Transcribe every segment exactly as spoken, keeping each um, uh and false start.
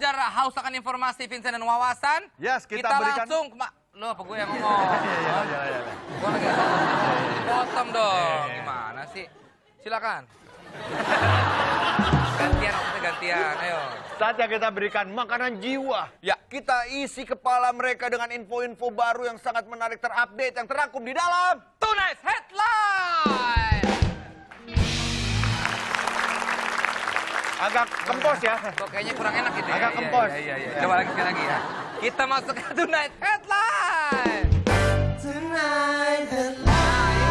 biar haus akan informasi Vincent dan wawasan, yes, kita, kita berikan... langsung... Lo apa gue yang ngomong? Iya, iya, iya, iya. Gue lagi potong dong. Gimana sih? Silakan. Gantian, maksudnya gantian. Ayo. Saatnya kita berikan makanan jiwa. Ya, kita isi kepala mereka dengan info-info baru yang sangat menarik, terupdate, yang terangkum di dalam Tonight Headline. Agak kempos ya. Kok kayaknya kurang enak gitu ya. Agak kempos. Iya, iya, iya. Coba lagi sekali lagi ya. Kita masuk ke Tonight Headline. Tonight Headline.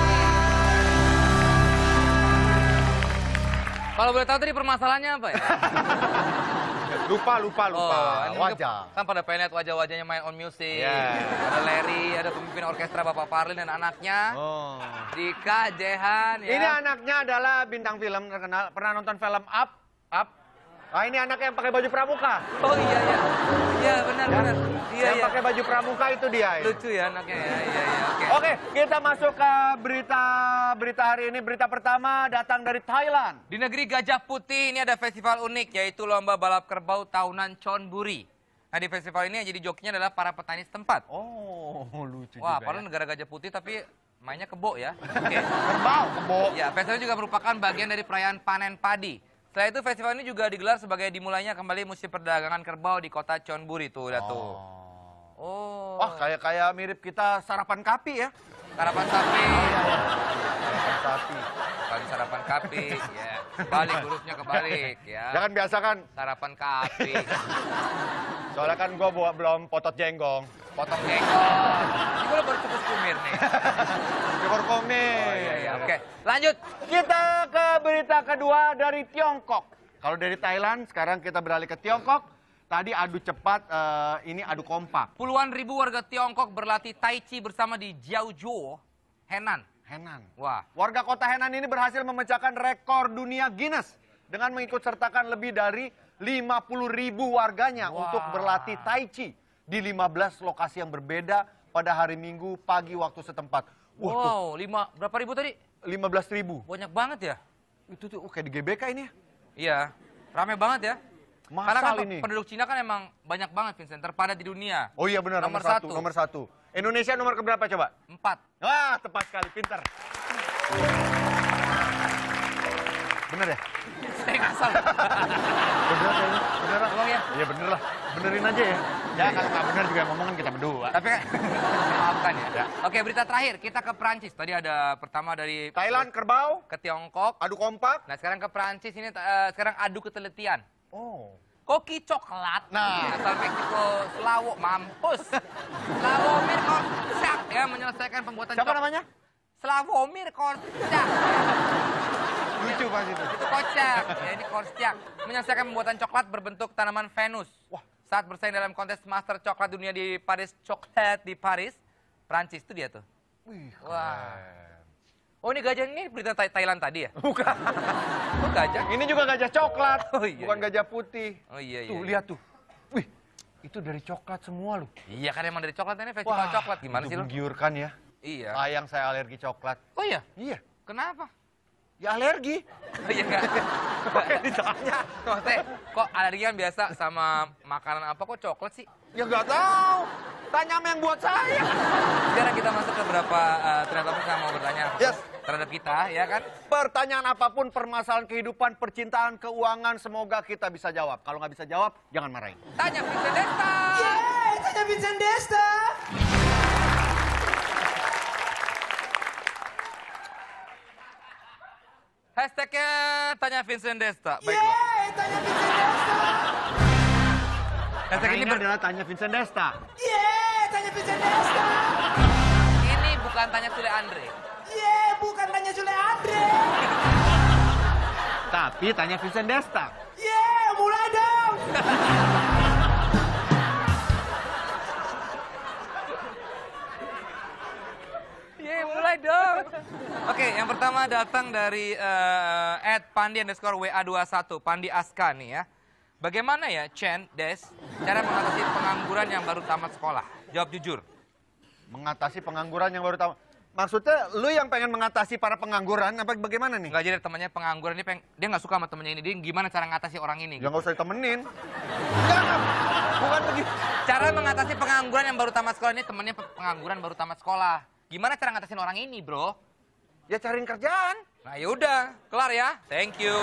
Kalau boleh tahu tadi permasalahannya apa ya? Lupa, lupa, lupa. Oh, wajah. Kan pada pengen lihat wajah-wajahnya main on music. Yeah. Ada Larry, ada pemimpin orkestra Bapak Parlin dan anaknya. Oh. Dika, Jehan. Ya. Ini anaknya adalah bintang film terkenal. Pernah nonton film Up? Up? Ah, ini anaknya yang pakai baju pramuka. Oh iya, iya. Iya, benar, Ya. benar. Iya, yang iya. pakai baju pramuka itu dia. Ya. Lucu ya anaknya ya. Iya, iya, oke. Oke, kita masuk ke berita berita hari ini. Berita pertama datang dari Thailand. Di negeri Gajah Putih ini ada festival unik, yaitu lomba balap kerbau tahunan Chonburi. Nah, di festival ini yang jadi jokinya adalah para petani setempat. Oh, lucu Wah, juga. padahal Ya. negara Gajah Putih tapi mainnya kebo ya. Oke. Kerbau, kebo. Ya, festival juga merupakan bagian dari perayaan panen padi. Setelah itu festival ini juga digelar sebagai dimulainya kembali musim perdagangan kerbau di kota Chonburi tuh, udah tuh. Oh. Wah, kayak kayak mirip kita sarapan kapi ya. Sarapan sapi. Sarapan sapi. Bukan sarapan kapi, ya. Balik hurufnya kebalik, ya. Jangan biasa kan, Sarapan kapi. soalnya kan gua bawa belum potot jenggong. Potong jengkol. Ini gue baru cukup kumir nih. Syukur komik. Oh iya, iya. Oke, lanjut. Kita ke berita kedua dari Tiongkok. Kalau dari Thailand, sekarang kita beralih ke Tiongkok. Tadi adu cepat, eh, ini adu kompak. Puluhan ribu warga Tiongkok berlatih Tai Chi bersama di Jiaozhou, Henan. Henan. Wah. Warga kota Henan ini berhasil memecahkan rekor dunia Guinness dengan mengikut sertakan lebih dari lima puluh ribu warganya Wah. untuk berlatih Tai Chi di lima belas lokasi yang berbeda pada hari Minggu pagi waktu setempat. Wah, tuh, Wow, lima, berapa ribu tadi? lima belas ribu. Banyak banget ya? Itu tuh oh, kayak di G B K ini ya. Iya, rame banget ya. Massal Karena kan ini. penduduk Cina kan emang banyak banget, Vincent. Terpadat di dunia. Oh iya benar, nomor, Nomor satu. satu. Nomor satu. Indonesia nomor keberapa coba? Empat. Wah, tepat sekali, pintar. Bener ya? Saya nggak salah. Bener kayaknya. Bener lah. Emang ya? Iya bener lah. Benerin aja ya. Ya kalau nggak bener juga ngomongin kita berdua. Tapi kan, maafkan ya. Oke, berita terakhir. Kita ke Perancis. Tadi ada pertama dari Thailand kerbau, ke Tiongkok. adu kompak. Nah, sekarang ke Perancis ini eh, sekarang adu ketelitian. Oh. Koki coklat. Nah. Asal Meksiko, Slawo, mampus. Slavomir Korczak ya menyelesaikan pembuatan Siapa cok- namanya? Slavomir Korczak. Lucu pas itu. Itu kocak. Ya, ini Korczak. Menyelesaikan pembuatan coklat berbentuk tanaman Venus. Wah. Saat bersaing dalam kontes Master Coklat Dunia di Paris Chocolate di Paris, Prancis itu dia tuh. Wih, Wah. keren. Oh, ini gajah ini berita Thai- Thailand tadi ya? Bukan. Oh, gajah. Ini juga gajah coklat, Oh, iya, bukan iya. gajah putih. Oh iya iya. Tuh, iya. lihat tuh. Wih, itu dari coklat semua loh. Iya kan emang dari coklat ini festival coklat gimana itu sih lu? menggiurkan ya. Iya. Sayang saya alergi coklat. Oh iya. Iya, Kenapa? ya alergi. Oh iya enggak. Oke, ditanya. Maksudnya kok alergi kan biasa sama makanan apa kok coklat sih? Ya nggak tahu. Tanya sama yang buat saya. Sekarang kita masuk ke beberapa uh, ternyata saya mau bertanya Yes. terhadap kita ya kan? Pertanyaan apapun, permasalahan kehidupan, percintaan, keuangan, semoga kita bisa jawab. Kalau nggak bisa jawab, jangan marahin. Tanya Vincent Desta. Yeay, tanya Vincent Desta. Hashtagnya tanya Vincent Desta. Baiklah. Yeay, tanya Vincent Desta. Hashtag ini ber- adalah tanya Vincent Desta. Yeay, tanya Vincent Desta. ini bukan tanya Sule Andre. Yeay, bukan tanya Sule Andre. Tapi tanya Vincent Desta. Yeay, mulai dong. Yeay, mulai dong. Oke, yang pertama datang dari uh, at Pandi underscore W A dua puluh satu. Pandi Aska nih ya. Bagaimana ya, Chen, Des, cara mengatasi pengangguran yang baru tamat sekolah? Jawab jujur. Mengatasi pengangguran yang baru tahu. Maksudnya lu yang pengen mengatasi para pengangguran apa bagaimana nih? Enggak, jadi temannya pengangguran ini, peng dia nggak suka sama temennya ini. Dia gimana cara ngatasi orang ini? Ya nggak usah ditemenin. Jangan. Cara mengatasi pengangguran yang baru tamat sekolah ini, temennya pe- pengangguran baru tamat sekolah. Gimana cara ngatasin orang ini, bro? Ya cariin kerjaan. Nah yaudah, kelar ya. Thank you.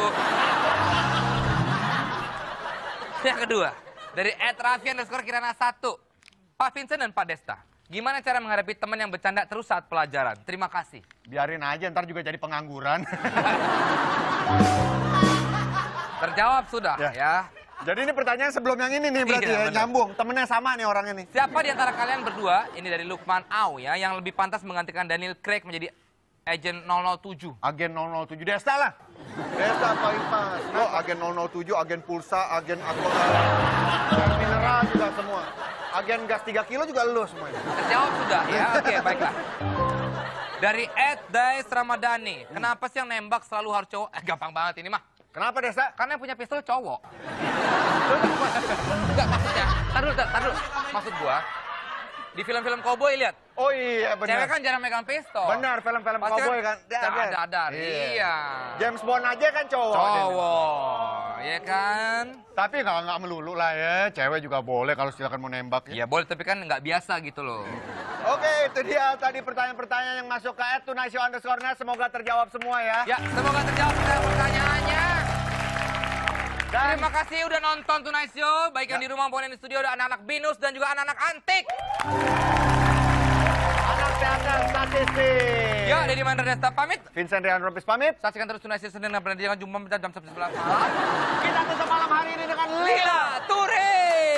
Yang kedua, dari Ed Raffi underscore Kirana satu. Pak Vincent dan Pak Desta, gimana cara menghadapi teman yang bercanda terus saat pelajaran? Terima kasih. Biarin aja, ntar juga jadi pengangguran. Terjawab sudah Ya. ya. Jadi ini pertanyaan sebelum yang ini nih berarti Iya, ya, bener. nyambung. Temennya sama nih orangnya nih. Siapa di antara kalian berdua, ini dari Lukman Au ya, yang lebih pantas menggantikan Daniel Craig menjadi Agent nol nol tujuh? Agen nol nol tujuh Desta lah. Desta paling pas. Lo agen nol nol tujuh, agen pulsa, agen alkohol, agen mineral juga semua. Agen gas tiga kilo juga lo semuanya. Terjawab sudah ya, oke baiklah. Dari Ed Dais Ramadhani, kenapa sih yang nembak selalu harus cowok? Eh, gampang banget ini mah. Kenapa Desta? Karena yang punya pistol cowok. Enggak maksudnya, tar dulu, tar dulu. Maksud gua, di film-film cowboy lihat, Oh iya cewek benar. kan jarang megang pistol. Benar, film-film Pasti cowboy kan. Dadar, iya. James Bond aja kan cowok. Cowok, ya kan? Tapi nggak nggak melulu lah ya, cewek juga boleh kalau silakan mau nembak. Ya. Iya boleh, tapi kan nggak biasa gitu loh. Oke, itu dia tadi pertanyaan-pertanyaan yang masuk ke at tunaishow underscore net. Semoga terjawab semua ya. Ya, semoga terjawab semua pertanyaannya. Dan Terima kasih udah nonton Tonight Show, baik yang di rumah maupun yang di studio, ada anak-anak binus dan juga anak-anak antik. anak teater statistik. Ya, Deddy Mandra Desta pamit. Vincent Rian Rompis pamit. Saksikan terus Tonight Show Senin dan Pernah jam jam sebelas malam. Kita tutup malam hari ini dengan Lila. Lila Ture.